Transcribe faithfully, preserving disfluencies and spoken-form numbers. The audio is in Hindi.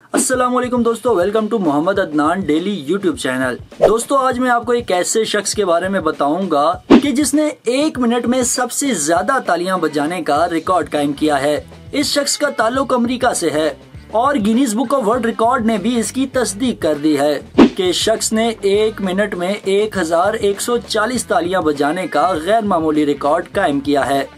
अस्सलामुअलैकुम दोस्तों, welcome to Mohammad Adnan daily YouTube channel. दोस्तों आज मैं आपको एक ऐसे शख्स के बारे में बताऊंगा कि जिसने एक मिनट में सबसे ज्यादा तालियां बजाने का रिकॉर्ड कायम किया है। इस शख्स का ताल्लुक अमेरिका से है और Guinness book of world record ने भी इसकी तस्दीक कर दी है कि शख्स ने एक मिनट में एक हजार एक सौ चालीस तालियां बजाने का गैर मामूली रिकॉर्ड कायम किया है।